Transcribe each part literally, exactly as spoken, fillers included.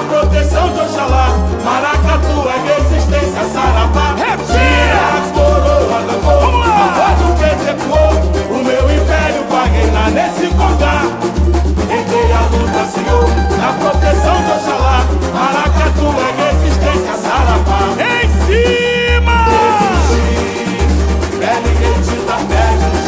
proteção de Oxalá. Maracatu é resistência, Saravá. Tira a coroa da cor, a voz do peito ecoou. O meu império vai reinar nesse congá. Entrei a luta, Senhor, na proteção de Oxalá. Maracatu é resistência, Saravá. Em cima! Resistir, pele retida, pele no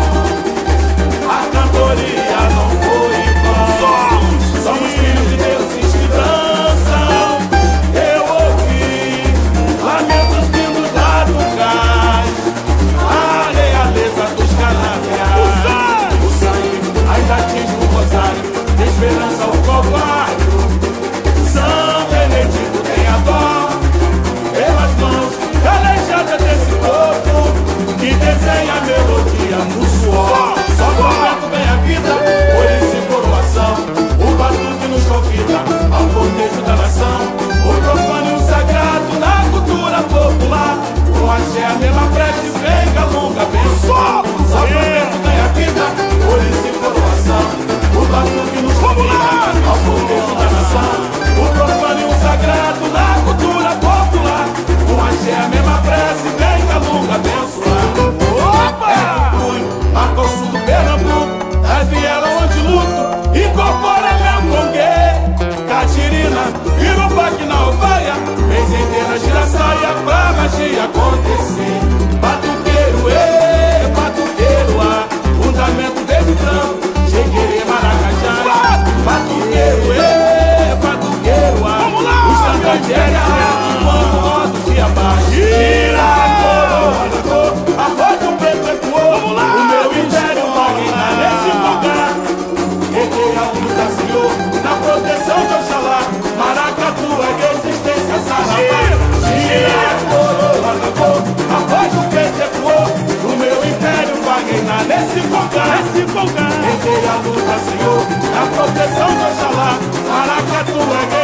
chão. A cantoria não foi em vão. Somos, somos filhos de deuses que dançam. Eu ouvi lamentos vindos lá do cais. A realeza dos canaviais. O sangue ainda atinge o rosário, de esperança ao covarde. São Benedito tem a dó pelas mãos calejadas desse corpo que desenha a melodia no suor. Só momento ganha vida, por isso coroação. O batuque nos convida ao cortejo da nação. O profano e o sagrado na cultura popular. Com axé a mesma prece, vem a longa abençoa. Só momento ganha vida, por isso coroação. O batuque nos convida ao cortejo da nação. O profano e o sagrado na cultura popular. Com axé a mesma prece, vem a longa abençoar. Opa! É o punho, marca o sul do Pernambuco, é viela onde luto, incorpora meu conguê. Catirina, Irupaque na alfaia, mês inteira gira a saia pra magia acontecer. Batuqueiro, ê, batuqueiro, ah, fundamento desse trampo, Jequerê, Maracajá. Batuqueiro, ê, batuqueiro, ah, os cantantes é quando modo se abaixa. Tira a coroa da cor, a voz do preto ecoou. O meu império vai reinar nesse lugar. Entrei a luta, Senhor, na proteção de Oxalá. Maracatu é resistência, Saravá. Tira a coroa da cor, a voz do preto ecoou. O meu império vai reinar nesse lugar. Entrei a luta, Senhor, na proteção de Oxalá. Maracatu é